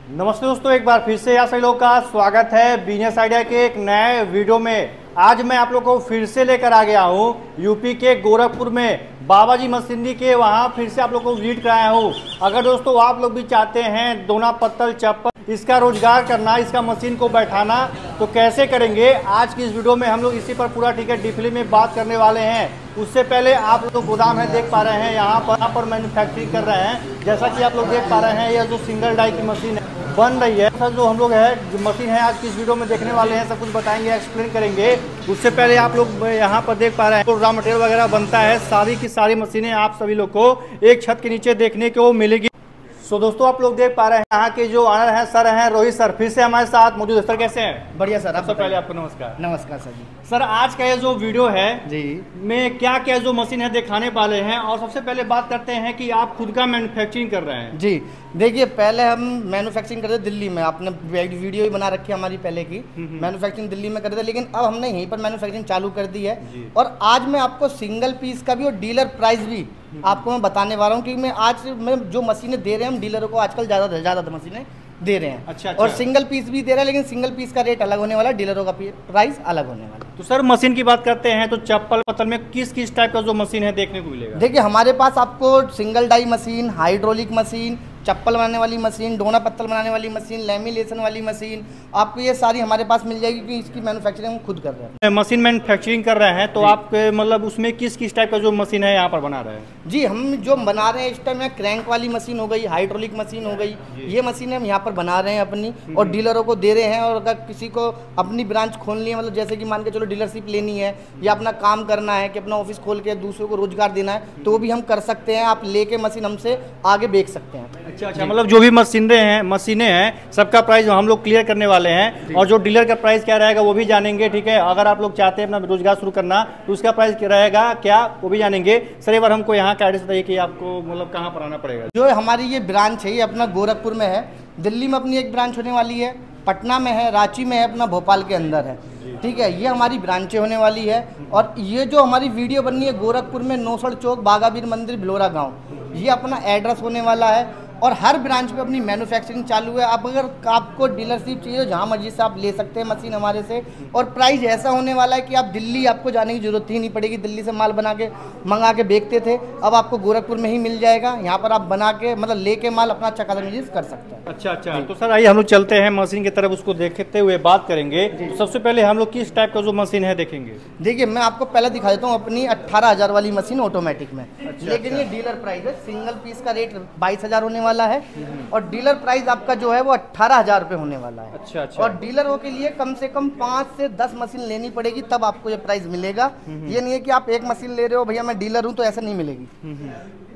नमस्ते दोस्तों, एक बार फिर से आप सभी लोगों का स्वागत है बिजनेस आइडिया के एक नए वीडियो में। आज मैं आप लोगों को फिर से लेकर आ गया हूं यूपी के गोरखपुर में बाबाजी मशीनरी के, वहां फिर से आप लोगों को विजिट कराया हूं। अगर दोस्तों आप लोग भी चाहते हैं दोना पत्तल चप्पल इसका रोजगार करना, इसका मशीन को बैठाना, तो कैसे करेंगे आज की इस वीडियो में हम लोग इसी पर पूरा डीपली में बात करने वाले हैं। उससे पहले आप लोग गोदाम है देख पा रहे हैं, यहाँ पर मैन्युफैक्चरिंग कर रहे हैं। जैसा कि आप लोग देख पा रहे हैं, यह जो सिंगल डाई की मशीन है बन रही है, सर जो हम लोग है जो मशीन है आज की इस वीडियो में देखने वाले हैं, सब कुछ बताएंगे, एक्सप्लेन करेंगे। उससे पहले आप लोग यहाँ पर देख पा रहे हैं तो रॉ मटेरियल वगैरह बनता है, सारी की सारी मशीनें आप सभी लोग को एक छत के नीचे देखने को मिलेगी। सो दोस्तों आप लोग देख पा रहे हैं यहाँ के जो ऑनर हैं सर हैं रोहित सर, फिर से हमारे साथ मौजूद है। सर कैसे हैं? बढ़िया सर। सबसे पहले आपको नमस्कार। नमस्कार सर जी। सर आज का ये जो वीडियो है जी में क्या क्या जो मशीन है दिखाने वाले हैं, और सबसे पहले बात करते हैं कि आप खुद का मैन्युफैक्चरिंग कर रहे हैं। जी देखिए, पहले हम मैन्युफैक्चरिंग करते दिल्ली में, आपने वीडियो भी बना रखी है हमारी पहले की। मैन्युफैक्चरिंग दिल्ली में करते थे, लेकिन अब हमने यहीं पर मैन्युफैक्चरिंग चालू कर दी है। और आज मैं आपको सिंगल पीस का भी और डीलर प्राइस भी आपको मैं बताने वाला हूँ, क्योंकि मैं आज जो मशीनें दे रहे हैं हम डीलरों को आजकल ज़्यादा मशीनें दे रहे हैं। अच्छा। और सिंगल पीस भी दे रहे हैं, लेकिन सिंगल पीस का रेट अलग होने वाला, डीलरों का प्राइस अलग होने वाला। तो सर मशीन की बात करते हैं तो चप्पल पत्तल में किस किस टाइप का जो मशीन है देखने को मिलेगा? देखिए हमारे पास आपको single die machine, hydraulic machine, चप्पल बनाने वाली मशीन, डोना पत्तल बनाने वाली मशीन, लैमिनेशन वाली मशीन, आपको ये सारी हमारे पास मिल जाएगी, क्योंकि इसकी मैन्युफैक्चरिंग हम खुद कर रहे हैं। मशीन मैन्युफैक्चरिंग कर रहे हैं तो आप मतलब उसमें किस किस टाइप का जो मशीन है यहाँ पर बना रहे हैं? जी हम जो बना रहे हैं इस टाइम में क्रैंक वाली मशीन हो गई, हाइड्रोलिक मशीन हो गई, ये मशीन हम यहाँ पर बना रहे हैं अपनी, और डीलरों को दे रहे हैं। और अगर किसी को अपनी ब्रांच खोलनी है, मतलब जैसे कि मान के चलो डीलरशिप लेनी है या अपना काम करना है कि अपना ऑफिस खोल के दूसरों को रोजगार देना है, तो वो भी हम कर सकते हैं। आप लेके मशीन हमसे आगे बेच सकते हैं। अच्छा, मतलब जो भी मशीनें हैं सबका प्राइस हम लोग क्लियर करने वाले हैं, और जो डीलर का प्राइस क्या रहेगा वो भी जानेंगे। ठीक है, अगर आप लोग चाहते हैं अपना रोजगार शुरू करना तो उसका प्राइस क्या रहेगा क्या वो भी जानेंगे। सर एक बार हमको यहाँ का एड्रेस बताइए कि आपको मतलब कहाँ पर आना पड़ेगा? जो हमारी ये ब्रांच है ये अपना गोरखपुर में है, दिल्ली में अपनी एक ब्रांच होने वाली है, पटना में है, रांची में है, अपना भोपाल के अंदर है। ठीक है, ये हमारी ब्रांचें होने वाली है। और ये जो हमारी वीडियो बननी है गोरखपुर में नौसड़ चौक, बागावीर मंदिर, भिलोरा गांव, ये अपना एड्रेस होने वाला है। और हर ब्रांच पे अपनी मैन्युफैक्चरिंग चालू है। अब अगर आपको डीलरशिप चाहिए जहाँ मर्जी से आप ले सकते हैं मशीन हमारे से। और प्राइस ऐसा होने वाला है कि आप दिल्ली आपको जाने की जरूरत ही नहीं पड़ेगी। दिल्ली से माल मंगा के बेचते थे, अब आपको गोरखपुर में ही मिल जाएगा। यहाँ पर आप बना के मतलब लेके माल अपना अच्छा खासा बिजनेस कर सकते हैं। अच्छा, तो सर आइए हम लोग चलते हैं मशीन की तरफ, उसको देखते हुए बात करेंगे। तो सबसे पहले हम लोग किस टाइप का जो मशीन है देखेंगे? देखिए मैं आपको पहले दिखा देता हूँ अपनी 18,000 वाली मशीन ऑटोमेटिक में। लेकिन ये डीलर प्राइस है, सिंगल पीस का रेट 22,000 होने वाला है, और डीलर प्राइस आपका जो है वो 18,000 रुपये होने वाला है। अच्छा। और डीलरों के लिए कम से कम 5 से 10 मशीन लेनी पड़ेगी, तब आपको ये प्राइस मिलेगा। ये नहीं है कि आप एक मशीन ले रहे हो भैया मैं डीलर हूँ तो ऐसा नहीं मिलेगी।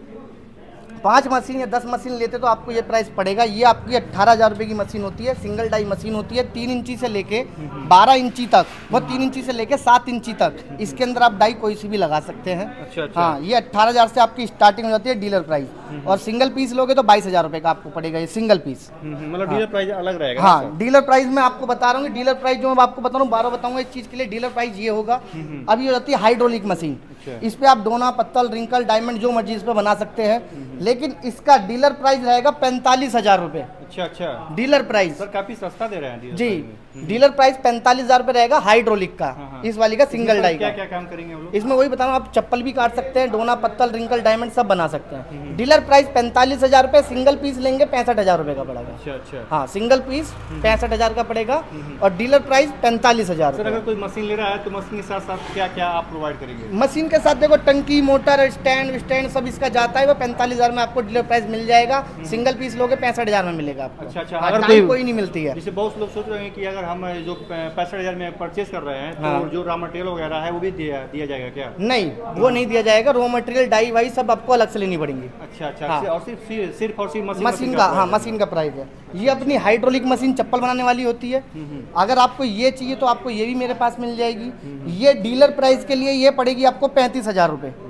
5 मशीन या 10 मशीन लेते तो आपको ये प्राइस पड़ेगा। ये आपकी 18,000 रुपये की मशीन होती है, सिंगल डाई मशीन होती है, 3 इंची से लेके 12 इंची तक, वो 3 इंची से लेके 7 इंची तक इसके अंदर आप डाई कोई सी भी लगा सकते हैं। अच्छा। हाँ, ये 18,000 से आपकी स्टार्टिंग हो जाती है डीलर प्राइस। और सिंगल पीस लोगे तो 22,000 रुपये का आपको पड़ेगा ये सिंगल पीस। मतलब डीलर प्राइस अलग रहेगा? हाँ, डीलर प्राइस में आपको बता रहा हूँ। डीलर प्राइस जो मैं आपको बता रहा हूँ 12 बताऊंगा इस चीज के लिए। डीलर प्राइस ये होगा। अभी हो जाती है हाइड्रोलिक मशीन, इस पे आप डोना पत्तल रिंकल डायमंड जो मर्जी इस पे बना सकते हैं, लेकिन इसका डीलर प्राइस रहेगा 45,000 रुपये। अच्छा, डीलर प्राइस सर काफी सस्ता दे रहे हैं जी। डीलर प्राइस 45,000 रुपये रहेगा हाइड्रोलिक का। इस वाली का सिंगल डाई का क्या काम करेंगे हम लोग? इसमें वही बता रहा हूँ, आप चप्पल भी काट सकते हैं, डोना पत्तल रिंकल डायमंड सब बना सकते हैं। डीलर प्राइस 45,000 रुपये, सिंगल पीस लेंगे 65,000 रुपये का पड़ेगा। अच्छा। हाँ, सिंगल पीस 65,000 का पड़ेगा, और डीलर प्राइस 45,000। सर अगर कोई मशीन ले रहा है तो मशीन के साथ साथ क्या क्या आप प्रोवाइड करेंगे? मशीन के साथ देखो टंकी, मोटर, स्टैंड सब इसका जाता है, वो 45,000 में आपको डीलर प्राइस मिल जाएगा। सिंगल पीस लोगे 65,000 में मिलेगा आपको। अच्छा। अगर कोई नहीं मिलती है। जैसे बहुत लोग सोच रहे हैं कि अगर हम जो 65,000 में परचेज कर रहे हैं तो जो रॉ मटेरियल वगैरह है वो भी दिया जाएगा क्या? नहीं, वो नहीं दिया जाएगा। रॉ मटेरियल डाई वाई सब आपको अलग से लेनी पड़ेंगी। अच्छा। और सिर्फ मशीन का, हाँ मशीन का प्राइस है। ये अपनी हाइड्रोलिक मशीन चप्पल बनाने वाली होती है। अगर आपको ये चाहिए तो आपको ये भी मेरे पास मिल जाएगी। ये डीलर प्राइस के लिए ये पड़ेगी आपको 35,000 रुपये।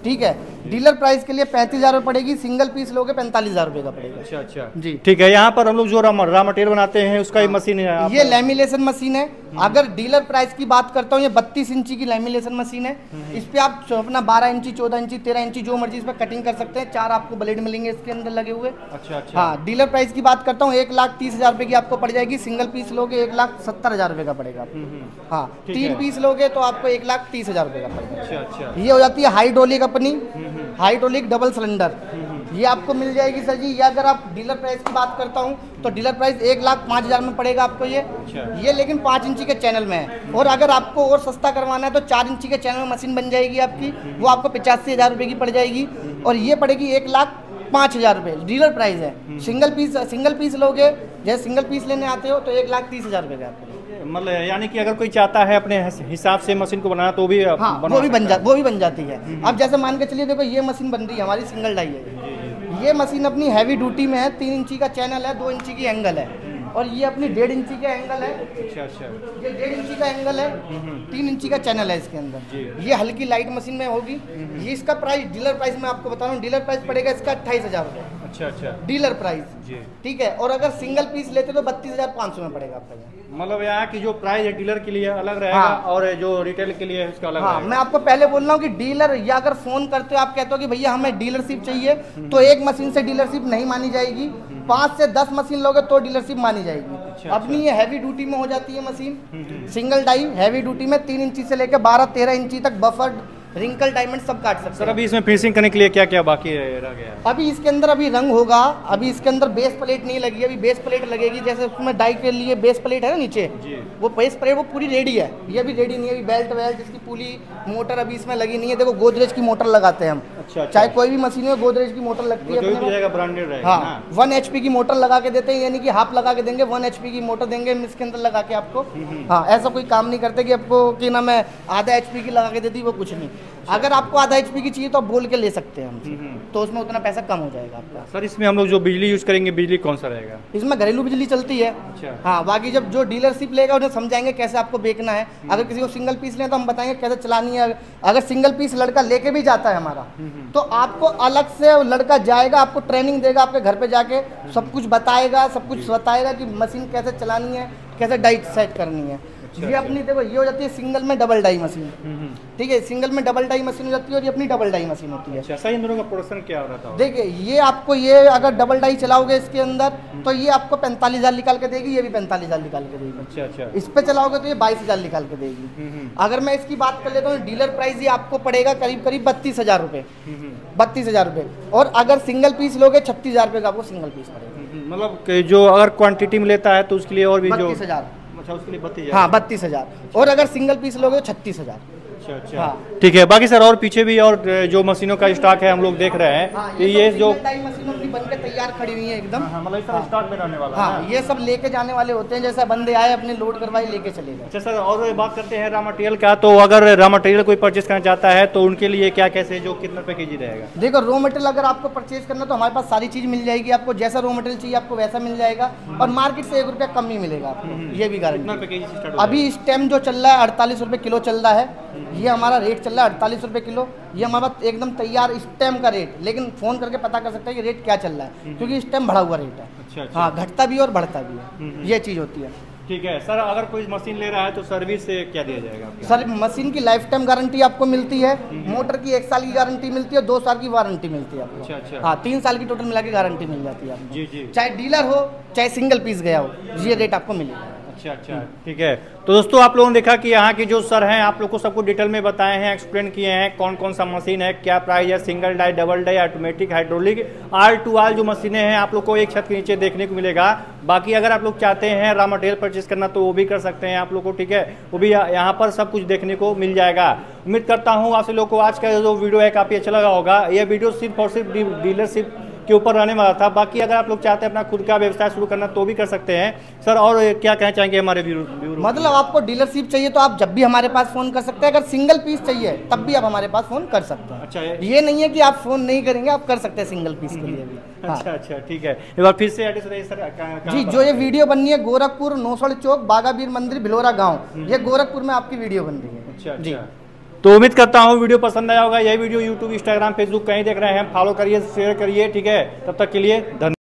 ठीक है। डीलर प्राइस के लिए 35,000 रुपये पड़ेगी, सिंगल पीस लोगे 45,000 रुपये का पड़ेगा। अच्छा अच्छा जी ठीक है। यहाँ पर हम लोग जो रा मटेरियल बनाते हैं उसका मशीन है, ये लैमिनेशन मशीन है। अगर डीलर प्राइस की बात करता हूँ, ये 32 इंची की लैमिनेशन मशीन है। इस पे आप अपना 12 इंची 14 इंची 13 इंची जो मर्जी इस पर कटिंग कर सकते हैं। 4 आपको ब्लेड मिलेंगे इसके अंदर लगे हुए। अच्छा अच्छा। हाँ, डीलर प्राइस की बात करता हूँ 1,30,000 रुपये की आपको पड़ जाएगी। सिंगल पीस लोगे 1,70,000 रुपये का पड़ेगा। हाँ, 3 पीस लोगे तो आपको 1,30,000 रुपये का पड़ेगा। अच्छा अच्छा। ये हो जाती है हाइड्रोलिक अपनी, हाइड्रोलिक डबल सिलेंडर, ये आपको मिल जाएगी सर जी। या अगर आप डीलर प्राइस की बात करता हूँ तो डीलर प्राइस 1,05,000 में पड़ेगा आपको ये। ये लेकिन 5 इंची के चैनल में है। और अगर आपको और सस्ता करवाना है तो 4 इंची के चैनल में मशीन बन जाएगी आपकी, वो आपको 85,000 रुपये की पड़ जाएगी। और ये पड़ेगी 1,05,000 रुपये, डीलर प्राइस है। सिंगल पीस लोगे, जैसे सिंगल पीस लेने आते हो तो 1,30,000 रुपये का आपको। मतलब यानी कि अगर कोई चाहता है अपने हिसाब से मशीन को बनाना तो भी हाँ, वो भी बन जाती है। अब जैसे मान के चलिए, देखो ये मशीन बन रही है हमारी, सिंगल डाई है। ये मशीन अपनी हैवी ड्यूटी में है, 3 इंची का चैनल है, 2 इंची की एंगल है। और ये अपनी 1.5 इंची का एंगल है। अच्छा अच्छा। ये 1.5 इंची का एंगल है, 3 इंची का चैनल है इसके अंदर। ये हल्की लाइट मशीन में होगी। ये इसका प्राइस, डीलर प्राइस मैं आपको बता रहा हूँ, डीलर प्राइस पड़ेगा इसका 28,000 रुपये। अच्छा अच्छा, डीलर प्राइस जी, ठीक है। और अगर सिंगल पीस लेते तो 32,500 में पड़ेगा आपका। मतलब यहाँ की जो प्राइस है डीलर के लिए अलग रहेगा। हाँ। और जो रिटेल के लिए है उसका अलग रहेगा। मैं आपको पहले बोल रहा हूँ कि डीलर, या अगर फोन करते हो आप कहते हो कि भैया हमें डीलरशिप चाहिए, तो एक मशीन से डीलरशिप नहीं मानी जाएगी। 5 से 10 मशीन लोगे तो डीलरशिप मानी जाएगी। अच्छा, अपनी ये हैवी ड्यूटी में हो जाती है machine, single die heavy duty में 3 इंची से लेकर 12-13 इंची तक बफर, रिंकल, डायमंड सब काट सकते हैं। सर अभी इसमें फिनिशिंग करने के लिए क्या क्या बाकी रह गया? अभी इसके अंदर अभी रंग होगा। अभी इसके अंदर बेस प्लेट नहीं लगी, अभी बेस प्लेट लगेगी। जैसे उसमें डाई के लिए बेस प्लेट है ना नीचे, वो बेस प्लेट वो पूरी रेडी है। ये अभी रेडी नहीं है, अभी बेल्ट वेल्ट इसकी पूरी मोटर अभी इसमें लगी नहीं है। देखो गोदरेज की मोटर लगाते हैं हम। अच्छा, चाहे कोई भी मशीन हो, गोदरेज की मोटर लगती है, ब्रांडेड रहेगा। हाँ, 1 HP की मोटर लगा के देते हैं, यानी कि हाफ लगा के देंगे, 1 HP की मोटर देंगे इसके अंदर लगा के आपको। हाँ, ऐसा कोई काम नहीं करते कि आपको कि ना मैं आधा HP की लगा के देती, वो कुछ नहीं। अगर आपको आधा HP की चाहिए तो आप बोल के ले सकते हैं हमसे, तो उसमें उतना पैसा कम हो जाएगा आपका। सर इसमें हम लोग जो बिजली यूज करेंगे, बिजली कौन सा रहेगा? इसमें घरेलू बिजली चलती है। अच्छा। हाँ, बाकी जब जो डीलरशिप लेगा उन्हें समझाएंगे कैसे आपको बेचना है। अगर किसी को सिंगल पीस लें तो हम बताएंगे कैसे चलानी है। अगर सिंगल पीस लड़का लेके भी जाता है हमारा, तो आपको अलग से लड़का जाएगा, आपको ट्रेनिंग देगा, आपके घर पे जाके सब कुछ बताएगा, सब कुछ बताएगा कि मशीन कैसे चलानी है, कैसे डाइट सेट करनी है। ये अपनी देखो, ये हो जाती है सिंगल में डबल डाई मशीन, ठीक है। सिंगल में डबल डाई मशीन हो जाती है और ये अपनी डबल डाई मशीन होती है। अच्छा, सही इन दोनों का प्रोडक्शन क्या हो रहा था? देखिए, ये आपको, ये अगर डबल डाई चलाओगे इसके अंदर तो ये आपको 45,000 निकाल के देगी, ये भी 45,000 निकाल के देगी। अच्छा अच्छा। इस पे चलाओगे तो ये 22,000 निकाल के देगी। अगर मैं इसकी बात कर लेता हूँ, डीलर प्राइस ये आपको पड़ेगा करीब 32,000 रुपये, 32,000 रुपये। और अगर सिंगल पीस लोगे 36,000 रुपये का आपको सिंगल पीस पड़ेगा। मतलब जो अगर क्वांटिटी में लेता है तो उसके लिए और भी 32,000। अच्छा, उसके लिए 32,000। हाँ, 32,000। और अगर सिंगल पीस लोगे 36,000। अच्छा अच्छा। हाँ। ठीक है। बाकी सर और पीछे भी और जो मशीनों का स्टॉक है हम लोग देख रहे हैं। हाँ, ये जो मशीन अपनी बनकर तैयार खड़ी हुई है एकदम। मतलब सब स्टॉक में रहने वाला है। हाँ, ये सब लेके जाने वाले होते हैं, जैसे बंदे आए अपने लोड करवाई लेके चले गए। अच्छा सर, और बात करते हैं रॉ मटेरियल का, तो अगर रॉ मटेरियल कोई परचेज करना चाहता है तो उनके लिए क्या कैसे, जो कितना रुपए केजी रहेगा? देखो, रॉ मटेरियल अगर आपको परचेज करना तो हमारे पास सारी चीज मिल जाएगी आपको। जैसा रॉ मटेरियल चाहिए आपको वैसा मिल जाएगा, और मार्केट से 1 रुपया कम ही मिलेगा आपको, ये भी गारंटी। अभी इस टाइम जो चल रहा है 48 रुपये किलो चल रहा है, ये हमारा रेट चल रहा है 48 रुपये किलो। ये हमारे पास एकदम तैयार इस टाइम का रेट, लेकिन फोन करके पता कर सकते हैं कि रेट क्या चल रहा है, क्योंकि इस टाइम बढ़ा हुआ रेट है। अच्छा अच्छा। हाँ, घटता भी और बढ़ता भी है, ये चीज़ होती है। ठीक है सर, अगर कोई मशीन ले रहा है तो सर्विस से क्या दिया जाएगा आपके? सर, मशीन की लाइफ टाइम गारंटी आपको मिलती है, मोटर की 1 साल की गारंटी मिलती है, 2 साल की वारंटी मिलती है आपको। अच्छा अच्छा। हाँ, 3 साल की टोटल मिला के गारंटी मिल जाती है आपको। जी जी। चाहे डीलर हो चाहे सिंगल पीस गया हो, ये रेट आपको मिलेगा। अच्छा अच्छा, ठीक है। तो दोस्तों, आप लोगों ने देखा कि यहाँ के जो सर हैं आप लोग को सबको डिटेल में बताए हैं, एक्सप्लेन किए हैं कौन कौन सा मशीन है, क्या प्राइस है, single die, double die, automatic, hydraulic, all to all जो मशीनें हैं आप लोग को एक छत के नीचे देखने को मिलेगा। बाकी अगर आप लोग चाहते हैं रॉ मटेरियल परचेज करना तो वो भी कर सकते हैं आप लोग को, ठीक है। वो भी यहाँ पर सब कुछ देखने को मिल जाएगा। उम्मीद करता हूँ आप लोग को आज का जो वीडियो है काफ़ी अच्छा लगा होगा। यह वीडियो सिर्फ और सिर्फ डीलरशिप के ऊपर रहने वाला था। बाकी अगर आप लोग चाहते हैं अपना खुद का व्यवसाय शुरू करना तो भी कर सकते हैं। सर और क्या कहना चाहेंगे हमारे व्यूअर? मतलब आपको डीलरशिप चाहिए तो आप जब भी हमारे पास फोन कर सकते हैं, अगर सिंगल पीस चाहिए तब भी आप हमारे पास फोन कर सकते हैं। अच्छा, ये नहीं है कि आप फोन नहीं करेंगे, आप कर सकते हैं सिंगल पीस के लिए भी। हाँ। अच्छा अच्छा, ठीक है। एक बार फिर से एड्रेस बताइए सर। जी, जो ये वीडियो बन रही है गोरखपुर नौसड़ चौक, बागावीर मंदिर, भिलोरा गाँव, ये गोरखपुर में आपकी वीडियो बन रही है। अच्छा जी। तो उम्मीद करता हूँ वीडियो पसंद आया होगा। यह वीडियो यूट्यूब, इंस्टाग्राम, फेसबुक कहीं देख रहे हैं, फॉलो करिए, शेयर करिए, ठीक है। तब तक के लिए धन्यवाद।